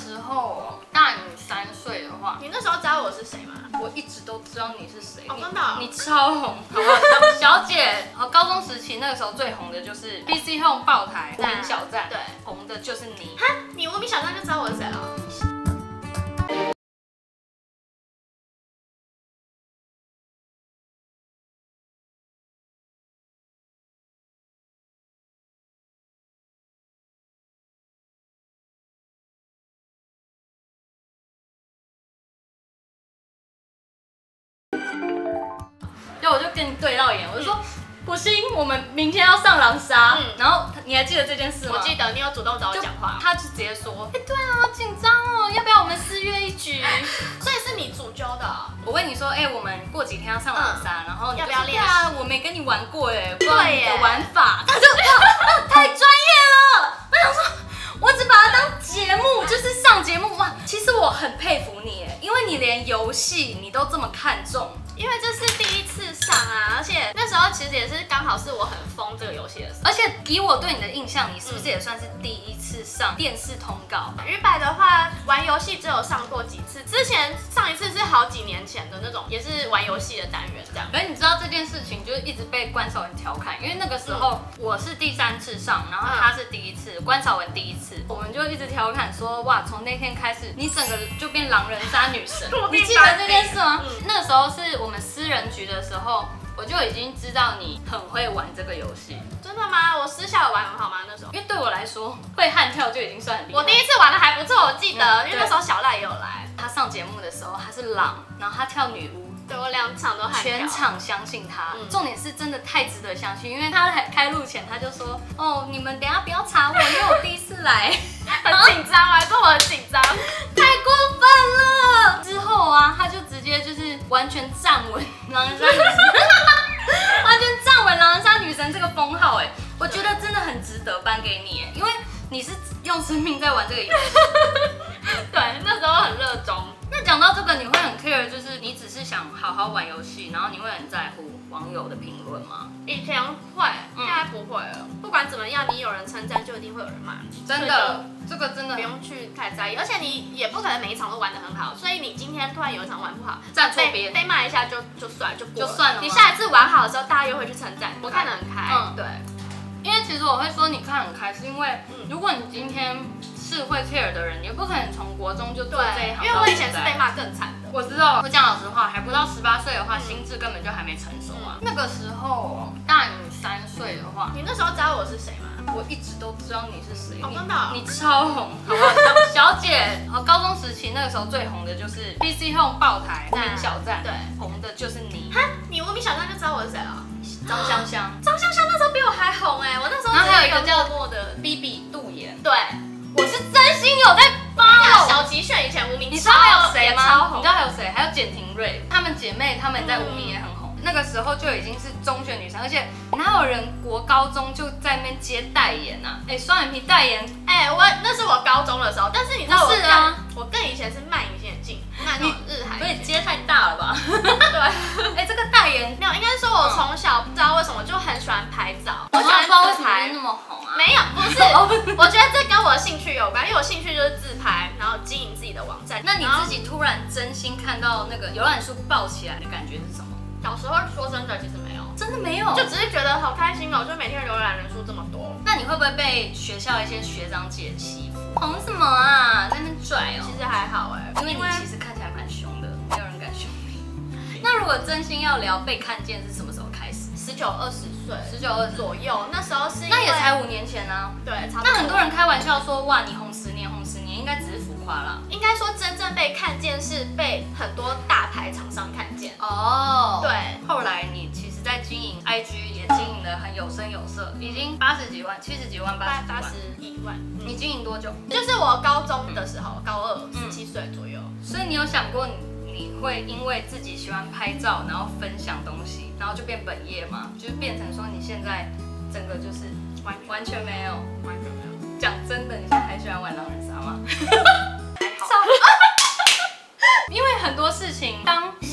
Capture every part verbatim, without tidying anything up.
时候大你三岁的话， 你那时候知道我是谁吗？ 我一直都知道你是谁。 哦，真的、哦？ 你超红，好不好？小姐，哦，高中时期那个时候最红的就是 B C Home 爆台无名小站， 对， 红的就是你。 哈，你无名小站就知道我是谁了？ 就我就跟你对到眼，我就说。不行，我们明天要上狼杀。嗯，然后你还记得这件事吗？ 我记得，你有主动找我讲话。 他就直接说，哎、欸，对啊，好紧张哦，要不要我们四月一局？ 所以是你主揪的、哦。 我问你说，哎、欸，我们过几天要上狼杀，嗯、然后你要不要练？ 对啊，我没跟你玩过哎，不知道你的玩法。他就哇，太专业了。我想说，我只把它当节目，就是上节目哇。其实我很佩服你哎，因为你连游戏你都这么看重。 因为这是第一次上啊，而且那时候其实也是刚好是我很疯这个游戏的时候。 而且以我对你的印象，你是不是也算是第一次上电视通告？ 鱼百的话，玩游戏只有上过几次，之前上一次是好几年前的那种，也是玩游戏的单元这样。 而你知道这件事情，就是一直被关少文调侃，因为那个时候我是第三次上，然后他是第一次，关少文第一次，我们就一直调侃说，哇，从那天开始，你整个就变狼人杀女神。你记得这件事吗？嗯、那个时候是我们私人局的时候，我就已经知道你很会玩这个游戏。 真的吗？我私下有玩很好吗？那时候？ 因为对我来说，会悍跳就已经算很厉害。 我第一次玩的还不错，我记得，嗯、因为那时候小赖也有来。 他上节目的时候，他是狼，然后他跳女巫。 对，我两场都悍跳， 全场相信他。嗯、重点是真的太值得相信，因为他在开录前他就说：“哦，你们等一下不要查我，因为我第一次来， 很紧张，我还说我很紧张， 太过分了。”之后啊，他就直接就是完全站稳狼人杀女神，完全站稳狼人杀女神这个封号，哎，我觉得真的很值得颁给你，因为你是用生命在玩这个游戏。 对，那时候很热衷。 那讲到这个，你会很 care， 就是你只是想好好玩游戏，然后你会很在乎网友的评论吗？ 以前会，现在不会了。嗯、不管怎么样，你有人称赞，就一定会有人骂你。 真的，这个真的不用去太在意，而且你也不可能每一场都玩得很好，所以你今天突然有一场玩不好， 站错边被骂一下就就算就过了， 就算了。 你下一次玩好的时候，大家又会去称赞，我看得很开。嗯，对。 因为其实我会说你看很开，是因为如果你今天是会 care 的人，你不可能从国中就做这一行。 因为我以前是被骂更惨的。 我知道，我讲老实话，还不到十八岁的话，心智根本就还没成熟啊。那个时候大你三岁的话， 你那时候知道我是谁吗？ 我一直都知道你是谁。 哦，真的？ 你超红，好不好？小姐，高中时期那个时候最红的就是 B C Home 爆台无名小站，对，红的就是你。 哈，你无名小站就知道我是谁了？ 张香香， 张香香那时候比我还红哎，我那时候。 然后还有一个叫默的 B B 杜妍， 对， 我是真心有在发。 小吉炫以前无名， 你知道还有谁吗？你知道还有谁？还有简婷瑞，她们姐妹，她们在无名也很红。那个时候就已经是中学女生，而且哪有人国高中就在那边接代言啊？哎，双眼皮代言， 哎，我那是我高中的时候，但是你知道我是啊， 我更以前是卖隐形眼镜，卖那种日韩， 所以接太大了吧？ 对， 哎，这个代言没有，应该说我从小不知道为什么就很喜欢拍照， 我喜欢自拍，那么红啊？ 没有，不是，我觉得这跟我的兴趣有关，因为我兴趣就是自拍，然后经营自己的网站。 那你自己突然真心看到那个浏览数爆起来的感觉是什么？ 小时候说真的，其实没有， 真的没有， 就只是觉得好开心哦，就每天浏览人数这么多。 那你会不会被学校一些学长姐欺负？红什么啊，在那边拽哦？ 其实还好哎， 因为你其实看起来蛮凶的，没有人敢凶你。那如果真心要聊被看见是什么时候开始？ 十九二十岁， 十九二十左右，那时候是那也才五年前啊。 对，差不多。 那很多人开玩笑说，哇，你红十年，红十年，应该只是浮夸啦。 应该说真正被看见是被很多大牌厂商看见。 哦， 对。 后来你其实，在经营 I G 也经营得很有声有色，已经八十几万、七十几万、八十八十一万。 你经营多久？ 就是我高中的时候，高二，十七岁左右。 所以你有想过你？你会因为自己喜欢拍照，然后分享东西，然后就变本业吗？就是变成说你现在整个就是完完全没有， 完全没有。 讲真的，你现在还喜欢玩狼人杀吗？ 还好。 因为很多事情，当喜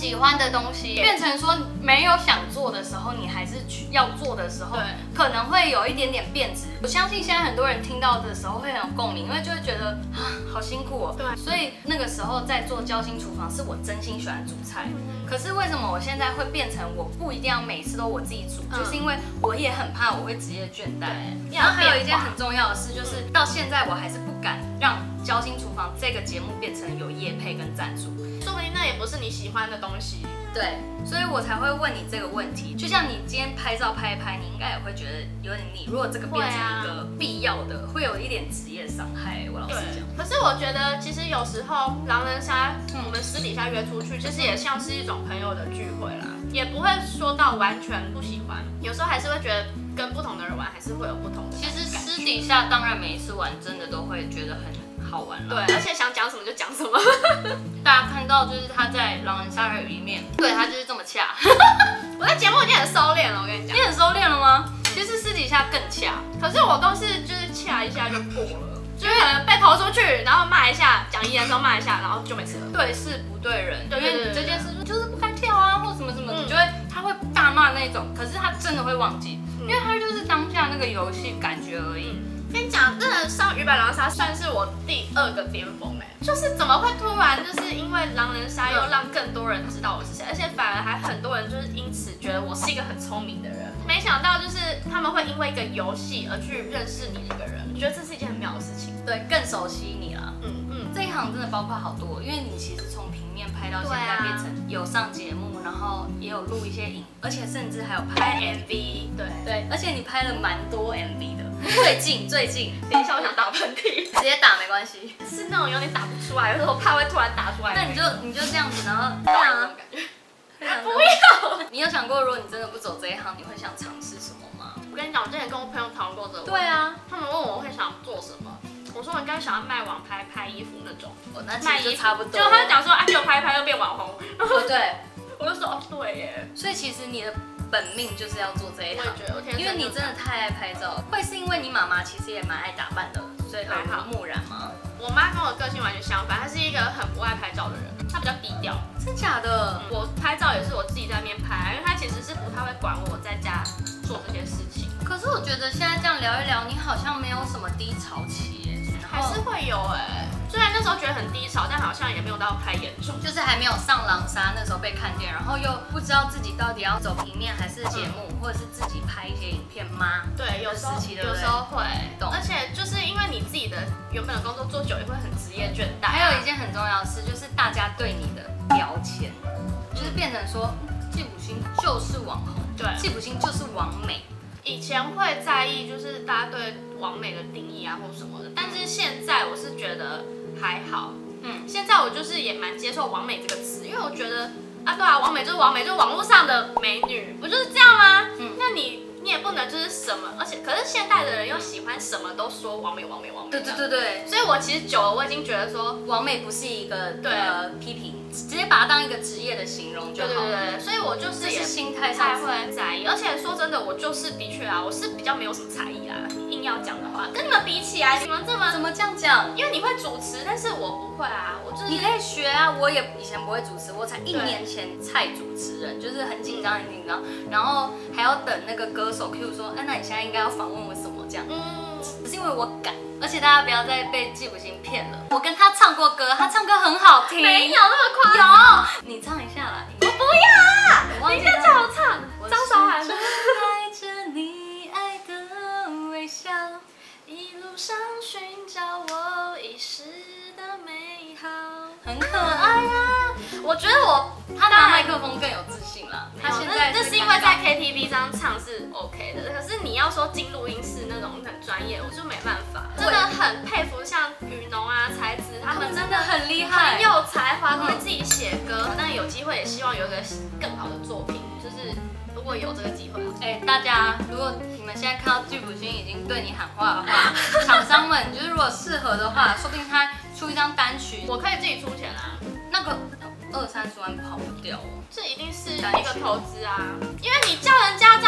喜欢的东西，变成说没有想做的时候，你还是去要做的时候，可能会有一点点变质。我相信现在很多人听到的时候会很有共鸣，因为就会觉得啊，好辛苦哦。对，所以那个时候在做交心厨房，是我真心喜欢煮菜。可是为什么我现在会变成我不一定要每次都我自己煮，嗯、就是因为我也很怕我会职业倦怠。然后还有一件很重要的事，就是到现在我还是不敢让交心厨房这个节目变成有业配跟赞助， 说不定那也不是你喜欢的东西。 对，所以我才会问你这个问题。就像你今天拍照拍一拍，你应该也会觉得有点腻。如果这个变成一个必要的，会有一点职业伤害。我老实讲。 可是我觉得，其实有时候狼人杀，我们私底下约出去，其实也像是一种朋友的聚会啦，也不会说到完全不喜欢。有时候还是会觉得跟不同的人玩，还是会有不同的。 其实私底下当然每一次玩，真的都会觉得很好玩了。 对，而且想讲什么就讲什么。 大家看到就是他在狼人杀里面，对他就是这么恰。 我在节目已经很收敛了，我跟你讲。 你很收敛了吗？其实私底下更恰， 可是我都是就是恰一下就过了，就是可能被投出去，然后骂一下，讲遗言的时候骂一下，然后就没事了。 对事不对人， 对对对， 因为这件事就是不该跳啊，或什么什么，你就会他会大骂那种，可是他真的会忘记，因为他就是当下那个游戏感觉而已。 跟你讲，真的上鱼百狼杀算是我第二个巅峰哎，就是怎么会突然就是因为狼人杀又让更多人知道我是谁，而且反而还很多人就是因此觉得我是一个很聪明的人。没想到就是他们会因为一个游戏而去认识你一个人，我觉得这是一件很妙的事情。 对，更熟悉你啦。 嗯嗯， 这一行真的包括好多，因为你其实从平面拍到现在变成有上节目，然后也有录一些影，而且甚至还有拍 M V。对对，而且你拍了蛮多 M V 的。最近最近， 等一下我想打喷嚏， 直接打没关系。 是那种有点打不出来，有时候怕会突然打出来。 那你就你就这样子，然后对啊，感觉。不要！ 你有想过，如果你真的不走这一行，你会想尝试什么吗？ 我跟你讲，我之前跟我朋友讨论过这个。 对啊， 他们问我会想做什么，我说我应该想要卖网拍、拍衣服那种。 我那其实就差不多。 就他就讲说，啊，就拍一拍又变网红。 哦，对， 我就说哦，对耶。 所以其实你的本命就是要做这一行。 我也觉得，我天生。 因为你真的太爱拍照，会是因为你妈妈其实也蛮爱打扮的，所以耳濡目染吗？ 我妈跟我个性完全相反，她是一个很不爱拍照的人，她比较低调。 真假的？ 嗯、我拍照也是我自己在那边拍，因为她其实是不太会管我在家做这些事情。 可是我觉得现在这样聊一聊，你好像没有什么低潮期耶， 还是会有哎。虽然那时候觉得很低潮，但好像也没有到太严重， 就是还没有上狼杀那时候被看见，然后又不知道自己到底要走平面还是节目，嗯、或者是自己拍一些影片吗？ 对，有时候有时候会，而且就是因为你自己的原本的工作做久，也会很职业倦怠、啊。 还有一件很重要的事，就是大家对你的标签，就是变成说季卜星就是网红，对，季卜星就是网美。 以前会在意就是大家对网美的定义啊或什么的，但是现在我是觉得还好。嗯，现在我就是也蛮接受网美这个词，因为我觉得啊，对啊，网美就是网美，就是网络上的美女，不就是这样吗？嗯，那你你也不能就是什么，而且可是现代的人又喜欢什么都说网美网美网美。 对对对对， 所以我其实久了，我已经觉得说网美不是一个对、呃、批评，直接把它当一个职业的形容就好。 对对对，所以我就是也心态上才会在意，而且说真的，我就是的确啊，我是比较没有什么才艺啦。硬要讲的话，跟你们比起来，你们这么怎么这样讲？ 因为你会主持，但是我不会啊，我就是你可以学啊，我也以前不会主持，我才一年前菜主持人，就是很紧张很紧张，然后还要等那个歌手 Q 说，哎、啊，那你现在应该要访问我什么这样？嗯，只是因为我敢。而且大家不要再被季卜星骗了，我跟他唱过歌，他唱歌很好听。 没有那么夸张。 有，你唱一下来。 我不要，你先叫我唱。张韶涵。带着你爱的微笑，一路上寻找我遗失的美好。很可爱啊！我觉得我他拿麦克风更有自信啦。他现在那是因为在 K T V 上唱是 OK 的，可是你要说进录音室那种很专业，我就没办法。真的很佩服像雨农啊、才子他们，真的很厉害， 很有才华，会自己写歌。但有机会也希望有一个更好的作品，就是如果有这个机会， 哎，大家如果你们现在看到季卜星已经对你喊话的话，厂商们就是如果适合的话，说不定他出一张单曲， 我可以自己出钱啊。 那个二三十万跑不掉哦， 这一定是一个投资啊，因为你叫人家这样子帮你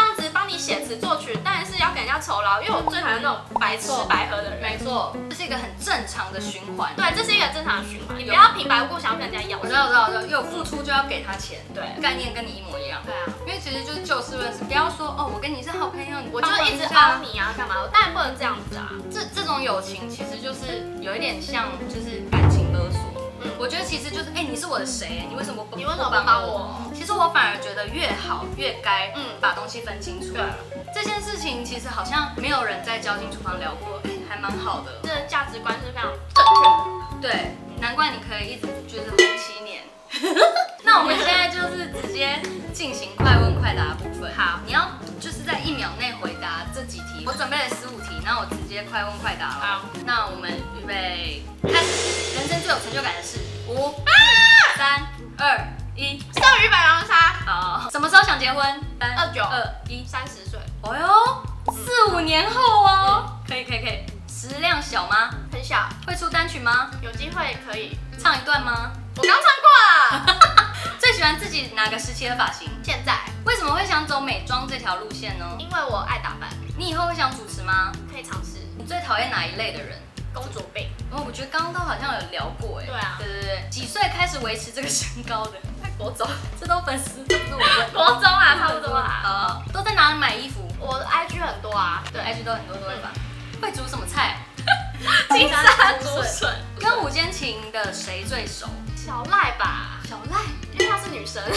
你写词作曲，当然是要给人家酬劳，因为我最讨厌那种白吃白喝的人。 没错，这是一个很正常的循环。 对，这是一个正常的循环，你不要平白无故想要跟人家要。 我知道，我知道，我知道，有付出就要给他钱， 对， 概念跟你一模一样。 对啊， 因为其实就是就事论事，不要说哦，我跟你是好朋友， 我就一直凹你啊，干嘛？我当然不能这样子啊。 这这种友情其实就是有一点像，就是感情勒索。嗯，我觉得其实就是，哎、欸，你是我的谁？你为什么不你为什么不帮我？ 其实我反而觉得越好越该，嗯，把东西分清楚。 对， 这件事情其实好像没有人在交心厨房聊过，哎、欸，还蛮好的。 这个价值观是非常正确的。 对，难怪你可以一直就是红七年。那我们现在就是直接进行快问快答的部分。好，你要就是在一秒内回答这几题。我准备了十五题，那我直接快问快答了。好，那我们预备开始。人生最有成就感的事，五、四、三、二、一。 钓鱼摆狼人杀。 好，什么时候想结婚？三、 二九、 二、一。 三十岁。 哦哟，四五年后哦。可以可以可以。食量小吗？ 很小。 会出单曲吗？ 有机会可以。 唱一段吗？ 我刚唱过了。 最喜欢自己哪个时期的发型？ 现在。 为什么会想走美妆这条路线呢？ 因为我爱打扮。 你以后会想主持吗？ 可以尝试。 你最讨厌哪一类的人？ 公主病。 哦，我觉得刚刚都好像有聊过哎。 对啊。 对对对。几岁开始维持这个身高的？在国中。这都粉丝，这不是我问。 国中啊，差不多啦。 好，都在哪里买衣服？ 我的 I G 很多啊，对 ，I G 都很多，对吧？会煮什么菜？ 金沙竹笋。 跟五间情的谁最熟？ 小赖吧。 小赖， 因为她是女生。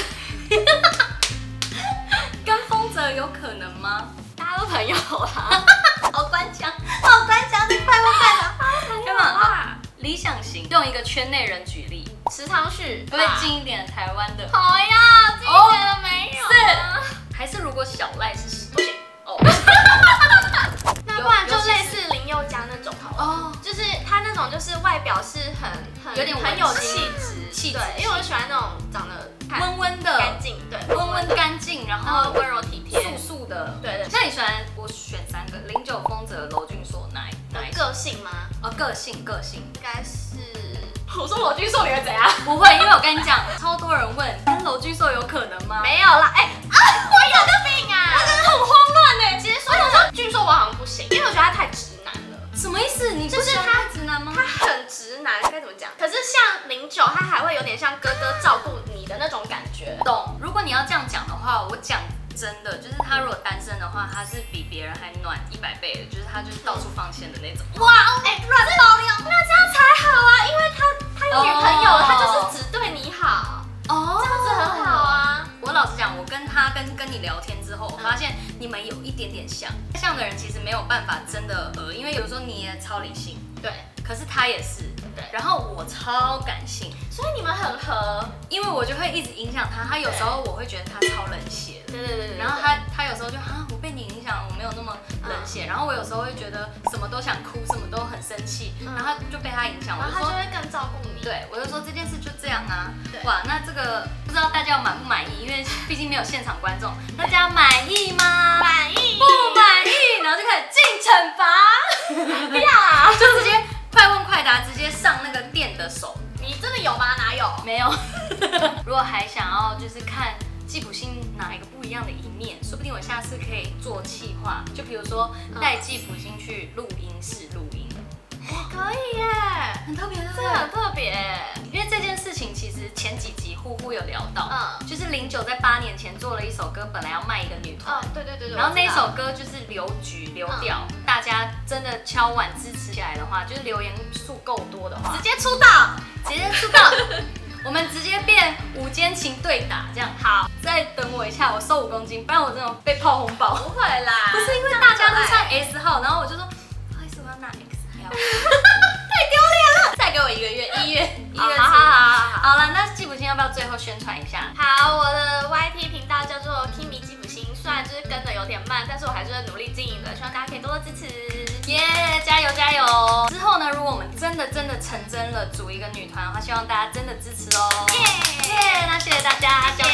跟丰泽有可能吗？ 大家都朋友啦。 好官腔，好官腔，你快问快答。 干嘛啊？ 理想型，用一个圈内人举例。 池昌旭， 会近一点台湾的。 好呀，近一点的没有。 是，还是如果小赖是不行哦。 那不然就类似林宥嘉那种好了。哦，就是他那种，就是外表是很很有点很有气质， 气质。 对，因为我喜欢那种长得温温的、 干净，对， 温温干净，然后温柔体贴、 素素的。 对对。 那你喜欢我选三个：零九、丰泽、娄俊硕，哪一哪一个性吗？ 哦，个性个性应该是。我说娄俊硕你会怎样？ 不会，因为我跟你讲，超多人问跟娄俊硕有可能吗？ 没有啦，哎、欸、啊，我有个病啊， 他真的很慌乱哎。 其实说说俊硕我好像不行，因为我觉得他太直男了。 什么意思？你不就是他直男吗？ 他很直男，该怎么讲？可是像零九，他还会有点像哥哥照顾你的那种感觉。 懂？如果你要这样讲的话，我讲真的，就是他如果单身的话，他是比别人还暖一百倍的，就是他就是到处放线的那种。 哇，哎、欸，乱爆料，那这样才好啊，因为他他有女朋友了， oh. 他就是只对你好。哦， oh. 这样子很好啊。 我老实讲，我跟他跟跟你聊天之后，我发现你们有一点点像。像的人其实没有办法真的合，因为有时候你也超理性， 对， 可是他也是。对，然后我超感性， 所以你们很合， 因为我就会一直影响他。他有时候我会觉得他超冷血的， 对对对对。 然后他他有时候就啊，我被你影响，我没有那么冷血。嗯、然后我有时候会觉得什么都想哭，什么都很生气，嗯、然后就被他影响。 然后他就会更照顾你。 对，我就说这件事就这样啊。哇，那这个不知道大家满不满意？因为毕竟没有现场观众，大家满意吗？ 满意。 不满意，然后就开始进惩罚。不要啊，就直接。快问快答，直接上那个店的手。 你真的有吗？哪有？ 没有。如果还想要就是看季普星哪一个不一样的一面，说不定我下次可以做企划，就比如说带季普星去录音室录音。 哎、欸，可以耶， 很特别，对不对？ 这很特别。 因为这件事情其实前几集呼呼有聊到， 嗯， 就是零九在八年前做了一首歌，本来要卖一个女团， 嗯，对对对对。 然后那一首歌就是留局留掉，嗯、大家真的敲碗支持起来的话，就是留言数够多的话， 直接出道， 直接出道，我们直接变五间情对打这样。好，再等我一下，我瘦五公斤，不然我真的被泡红包。 不会啦， 不是因为大家都穿 S 号，然后我就说不好意思，我要拿 X L。太丢脸了！再给我一个月，一月一月。 好好好好了，那季普星要不要最后宣传一下？ 好，我的 Y T 频道叫做 Kimi 季普星，虽然就是跟的有点慢，但是我还是会努力经营的，希望大家可以多多支持。 耶、yeah, 加油加油！之后呢，如果我们真的真的成真了组一个女团的话，希望大家真的支持哦。耶耶！那谢谢大家，交